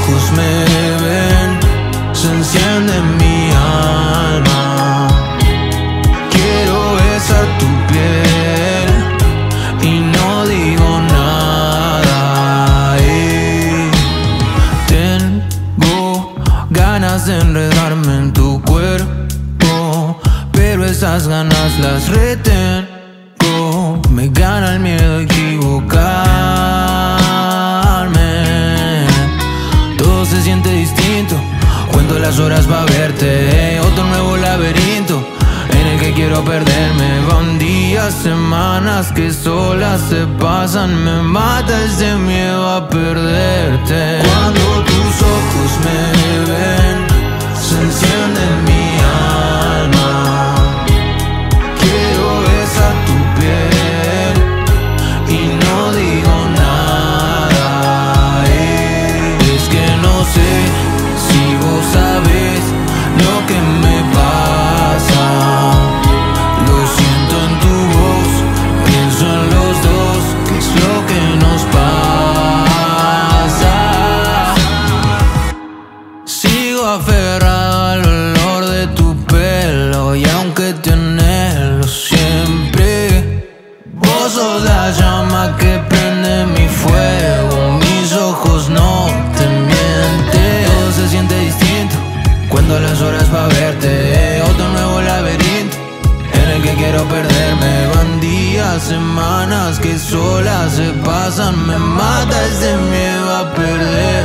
ojos me ven, se enciende mi alma. Quiero besar tu piel y no digo nada. Tengo ganas de enredarme en tu cuerpo, pero esas ganas las retengo. Me gana el miedo a equivocarme. Todo se siente distinto, cuento las horas pa' verte. Otro nuevo laberinto en el que quiero perderme. Van días, semanas que solas se pasan. Me mata ese miedo a perderte. Cuando tus ojos me ven, se enciende mi alma. Quiero besar tu piel y no digo nada. Es que no sé si vos sabes lo que me pasa. Lo siento en tu voz, pienso en los dos, ¿qué es lo que nos pasa? Sigo aferrado al olor de tu pelo, y aunque te anhelo siempre, vos sos la llama que prende mi fuego. Mis ojos no te mienten. Todo se siente distinto, cuento las horas pa' verte. Otro nuevo laberinto en el que quiero perderme. Van días, semanas que solas se pasan. Me mata ese miedo a perder.